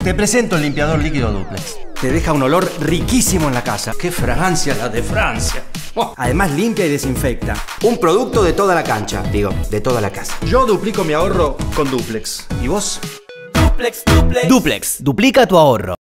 Te presento el limpiador líquido Duplex. Te deja un olor riquísimo en la casa. ¡Qué fragancia la de Francia! Oh. Además limpia y desinfecta. Un producto de toda la cancha, digo, de toda la casa. Yo duplico mi ahorro con Duplex. ¿Y vos? Duplex, Duplex. Duplex, duplica tu ahorro.